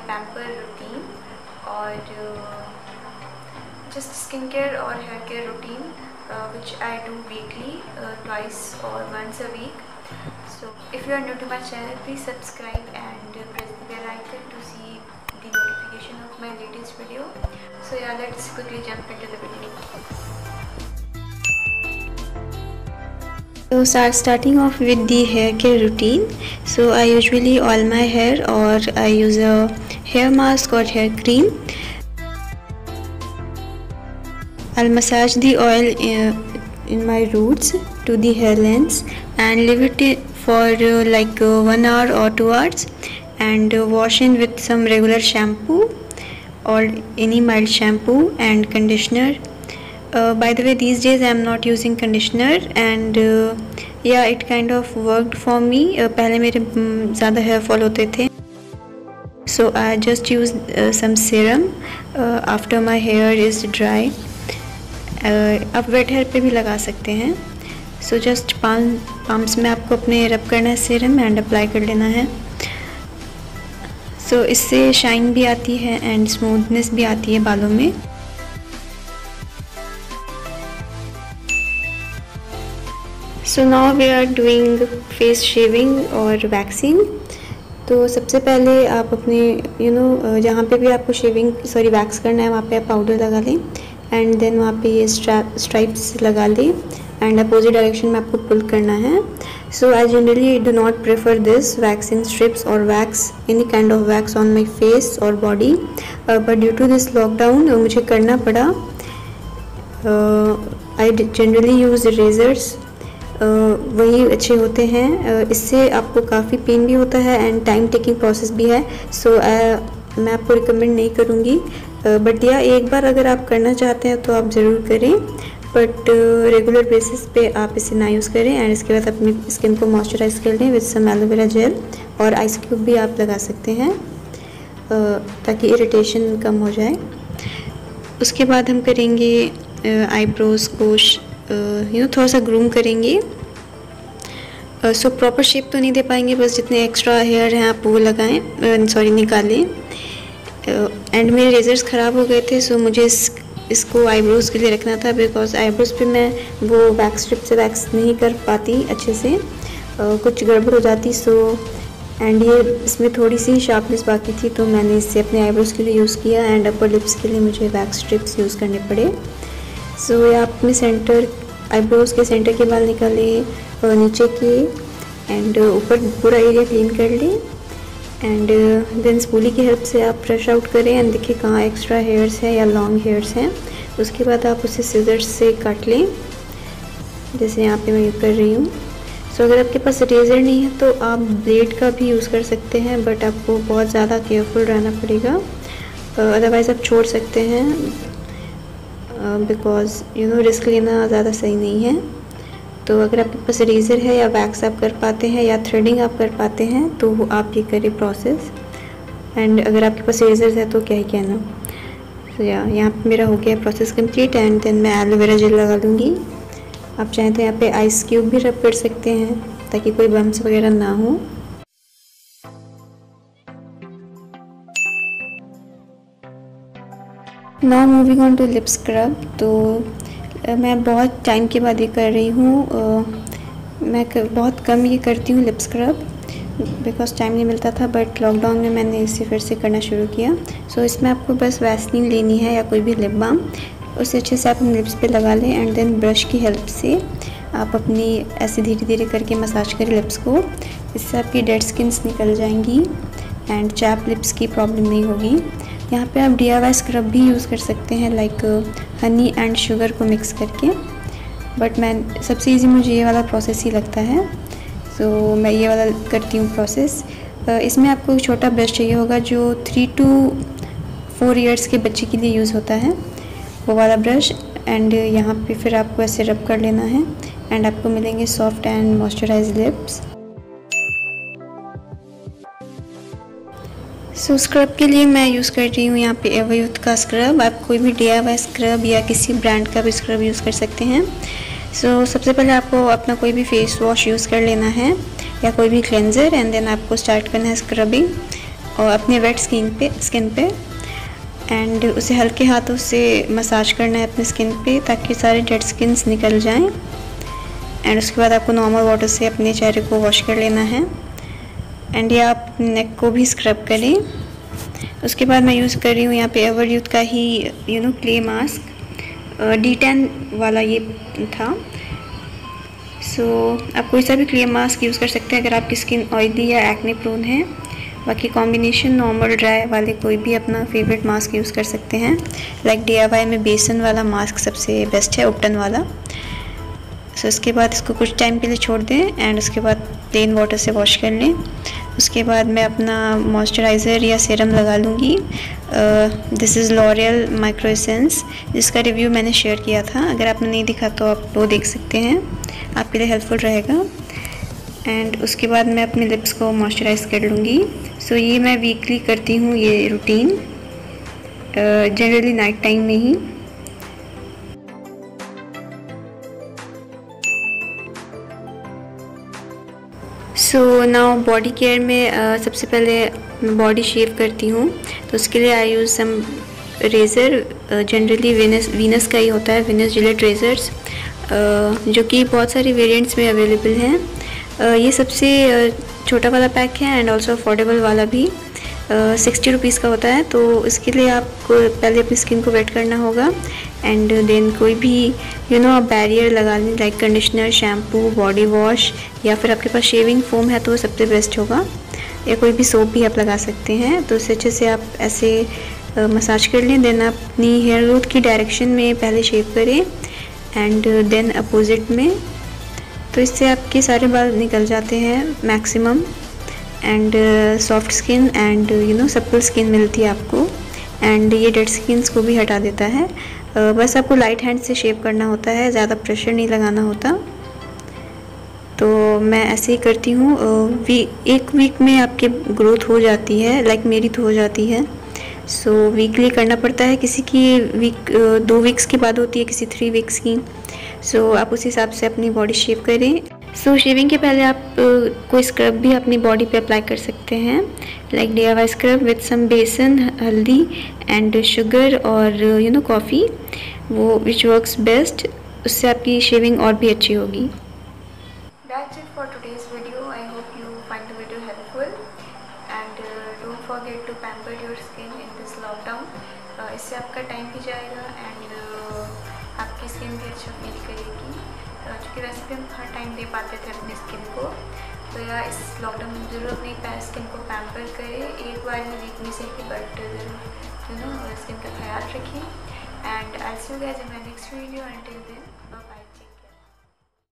Pamper routine और just skincare or hair care routine which I do weekly, twice or once a week. So if you are new to my channel, please subscribe and press the bell icon to see the notification of my latest video. So yeah, let's quickly jump into the video. So starting off with the hair care routine. So I usually oil my hair or I use a hair mask or hair cream. I'll massage the oil in my roots to the hair lengths and leave it for like 1 hour or 2 hours and wash in with some regular shampoo or any mild shampoo and conditioner. By the way, these days I am not using conditioner and yeah, it kind of worked for me. पहले मेरे ज़्यादा hair fall होते थे. So I just use some serum after my hair is dry. आप wet hair पे भी लगा सकते हैं. सो जस्ट पाम्स में आपको अपने रब करना है सीरम एंड अप्लाई कर लेना है. सो इससे शाइन भी आती है एंड स्मूथनेस भी आती है बालों में. So now we are doing face shaving और वैक्सिंग. तो सबसे पहले आप अपने जहाँ पे भी आपको वैक्स करना है वहाँ पे आप पाउडर लगा लें एंड देन वहाँ पे ये स्ट्राइप्स लगा ली एंड अपोजिट डायरेक्शन में आपको पुल करना है. So I generally do not prefer this waxing strips और wax any kind of wax on my face और body, but due to this lockdown मुझे करना पड़ा. आई जनरली यूज़ रेजर्स, वही अच्छे होते हैं. इससे आपको काफ़ी पेन भी होता है एंड टाइम टेकिंग प्रोसेस भी है. सो मैं आपको रिकमेंड नहीं करूँगी, बट या एक बार अगर आप करना चाहते हैं तो आप ज़रूर करें, बट रेगुलर बेसिस पे आप इसे ना यूज़ करें. एंड इसके बाद अपनी स्किन को मॉइस्चराइज कर लें विद सम एलोवेरा जेल और आइस क्यूब भी आप लगा सकते हैं ताकि इरिटेशन कम हो जाए. उसके बाद हम करेंगे आईब्रोज़ को थोड़ा सा ग्रूम करेंगे. सो प्रॉपर शेप तो नहीं दे पाएंगे, बस जितने एक्स्ट्रा हेयर हैं आप वो लगाएं, निकालें. एंड मेरे रेजर्स ख़राब हो गए थे, सो मुझे इसको आईब्रोज़ के लिए रखना था बिकॉज आईब्रोज़ पे मैं वो वैक्स स्ट्रिप से वैक्स नहीं कर पाती अच्छे से, कुछ गड़बड़ हो जाती. सो एंड ये इसमें थोड़ी सी शार्पनेस बाकी थी तो मैंने इसे अपने आईब्रोज़ के लिए यूज़ किया एंड अपर लिप्स के लिए मुझे वैक्स स्ट्रिप्स यूज़ करने पड़े. सो ये आप अपने सेंटर आईब्रोज़ के सेंटर के बाल निकालें और नीचे के एंड ऊपर पूरा एरिया क्लीन कर लें एंड देन स्पूली की हेल्प से आप ब्रश आउट करें एंड देखिए कहाँ एक्स्ट्रा हेयर्स हैं या लॉन्ग हेयर्स हैं. उसके बाद आप उसे सिजर्स से काट लें जैसे यहाँ पे मैं यूज़ कर रही हूँ. सो अगर आपके पास रेज़र नहीं है तो आप ब्लेड का भी यूज़ कर सकते हैं, बट आपको बहुत ज़्यादा केयरफुल रहना पड़ेगा, अदरवाइज़ आप छोड़ सकते हैं बिकॉज रिस्क लेना ज़्यादा सही नहीं है. तो अगर आपके पास रेज़र है या वैक्स आप कर पाते हैं या थ्रेडिंग आप कर पाते हैं तो आप ये करें प्रोसेस. एंड अगर आपके पास रेज़र्स है तो क्या ही कहना. तो यहाँ पे मेरा हो गया प्रोसेस कंप्लीट एंड देन मैं एलोवेरा जेल लगा लूँगी. आप चाहें तो यहाँ पे आइस क्यूब भी रब कर सकते हैं ताकि कोई बम्स वगैरह ना हो. Now moving on to lip scrub. तो मैं बहुत टाइम के बाद ये कर रही हूँ. मैं बहुत कम ये करती हूँ लिप स्क्रब बिकॉज टाइम नहीं मिलता था, बट लॉकडाउन में मैंने इसे फिर से करना शुरू किया. सो इसमें आपको बस वैसलीन लेनी है या कोई भी लिप बाम, उसे अच्छे से अपने लिप्स पे लगा लें एंड देन ब्रश की हेल्प से आप अपनी ऐसे धीरे धीरे करके मसाज करें लिप्स को. इससे आपकी डेड स्किन्स निकल जाएंगी एंड चैप लिप्स की प्रॉब्लम नहीं होगी. यहाँ पे आप DIY स्क्रब भी यूज़ कर सकते हैं लाइक हनी एंड शुगर को मिक्स करके, बट मैं सबसे इजी मुझे ये वाला प्रोसेस ही लगता है. सो मैं ये वाला करती हूँ प्रोसेस. इसमें आपको एक छोटा ब्रश चाहिए होगा जो 3 to 4 ईयर्स के बच्चे के लिए यूज़ होता है, वो वाला ब्रश. एंड यहाँ पे फिर आपको ऐसे रब कर लेना है एंड आपको मिलेंगे soft and moisturised lips. So scrub के लिए मैं यूज़ कर रही हूँ यहाँ पे एवरयूथ का स्क्रब. आप कोई भी DIY स्क्रब या किसी ब्रांड का भी स्क्रब यूज़ कर सकते हैं. सो सबसे पहले आपको अपना कोई भी फेस वॉश यूज़ कर लेना है या कोई भी क्लेंजर एंड देन आपको स्टार्ट करना है स्क्रबिंग. और अपने वेट स्किन पे एंड उसे हल्के हाथों से मसाज करना है अपने स्किन पे ताकि सारे डेड स्किन्स निकल जाएं। एंड उसके बाद आपको नॉर्मल वाटर से अपने चेहरे को वॉश कर लेना है एंड या आप नेक को भी स्क्रब करें। उसके बाद मैं यूज़ कर रही हूँ यहाँ पे एवरयूथ का ही क्ले मास्क, D10 वाला ये था। सो आप कोई सा भी क्ले मास्क यूज़ कर सकते हैं अगर आपकी स्किन ऑयली या एक्ने प्रोन है। बाकी कॉम्बिनेशन नॉर्मल ड्राई वाले कोई भी अपना फेवरेट मास्क यूज़ कर सकते हैं। लाइक DIY में बेसन वाला मास्क सबसे बेस्ट है, उपटन वाला। सो उसके बाद इसको कुछ टाइम के लिए छोड़ दें एंड उसके बाद प्लेन वाटर से वॉश कर लें। उसके बाद मैं अपना मॉइस्चराइज़र या सीरम लगा लूँगी। This is L'Oreal micro essence, जिसका रिव्यू मैंने शेयर किया था। अगर आपने नहीं दिखा तो आप वो देख सकते हैं, आपके लिए हेल्पफुल रहेगा। एंड उसके बाद मैं अपने लिप्स को मॉइस्चराइज़ कर लूँगी। सो ये मैं वीकली करती हूँ ये रूटीन, जनरली नाइट टाइम में ही। सो नाउ बॉडी केयर में सबसे पहले मैं बॉडी शेव करती हूँ। तो उसके लिए I use some razor, generally Venus का ही होता है, वीनस जिलेट रेज़र्स, जो कि बहुत सारी वेरिएंट्स में अवेलेबल हैं। ये सबसे छोटा वाला पैक है एंड ऑल्सो अफोर्डेबल वाला भी 60 रुपीज़ का होता है। तो इसके लिए आपको पहले अपनी स्किन को वेट करना होगा एंड देन कोई भी आप बैरियर लगा लें, like conditioner, shampoo, body wash, या फिर आपके पास शेविंग फोम है तो वो सबसे बेस्ट होगा, या कोई भी सोप भी आप लगा सकते हैं। तो उससे अच्छे से आप ऐसे मसाज कर लें। देन आप अपनी हेयर ग्रोथ की डायरेक्शन में पहले शेव करें एंड देन अपोजिट में। तो इससे आपके सारे बाल निकल जाते हैं maximum and soft skin and supple skin मिलती है आपको एंड ये डेड स्किन्स को भी हटा देता है। बस आपको लाइट हैंड से शेव करना होता है, ज़्यादा प्रेशर नहीं लगाना होता। तो मैं ऐसे ही करती हूँ। एक वीक में आपके ग्रोथ हो जाती है, लाइक मेरी तो हो जाती है। सो वीकली करना पड़ता है, किसी की 2 वीक्स के बाद होती है, किसी 3 वीक्स की। सो आप उस हिसाब से अपनी बॉडी शेव करें। सो शेविंग के पहले आप कोई स्क्रब भी अपनी बॉडी पे अप्लाई कर सकते हैं, like DIY scrub with some besan, haldi and sugar और कॉफ़ी, वो विच वर्क्स बेस्ट। उससे आपकी शेविंग और भी अच्छी होगी। That's it for today's video. I hope you find the video helpful and don't forget to pamper your skin in this lockdown. इससे आपका टाइम भी जाएगा एंड आपकी स्किन भी अच्छा फील करेगी, क्योंकि वैसे भी हम हर टाइम दे पाते थे अपनी स्किन को। तो या इस लॉकडाउन में ज़रूर अपनी स्किन को पैम्पर करें, एक बार ही वीक में से कि बट ज़रूर स्किन का ख्याल रखिए। And I see you guys in my next video. Until then bye bye.